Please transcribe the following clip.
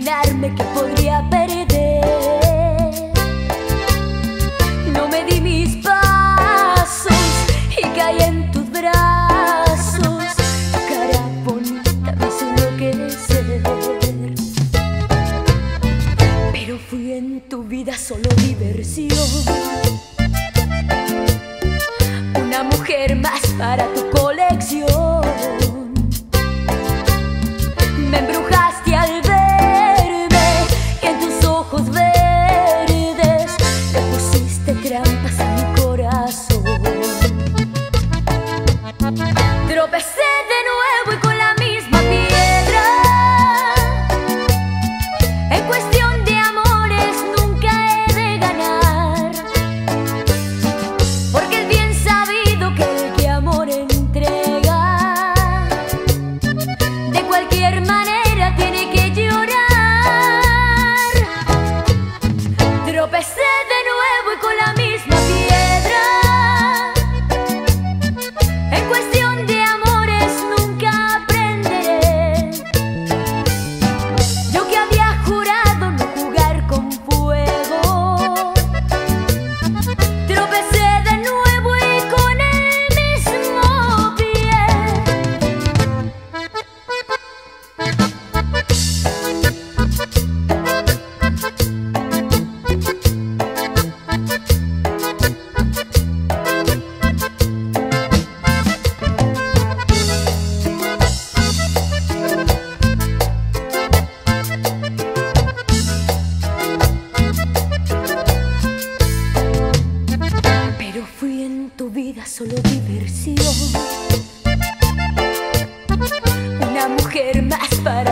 imaginarme que podría perder. No me di mis pasos y caí en tus brazos. Tu cara bonita me hizo enloquecer, pero fui en tu vida solo diversión. Una mujer más para tu colección. Me embrujaste al verme y en tus ojos verdes te pusiste trampas a mi corazón. Tropecé de nuevo y con la misma piedra. En cuestión de amores nunca he de ganar, porque es bien sabido que el que amor entrega de cualquier manera tiene que llorar. Tropecé de nuevo y con la misma piedra. En cuestión de amores nunca aprenderé. Yo que había jurado no jugar con fuego. Tropecé de nuevo y con el mismo pie. Pero fui en tu vida solo diversión. Una mujer más para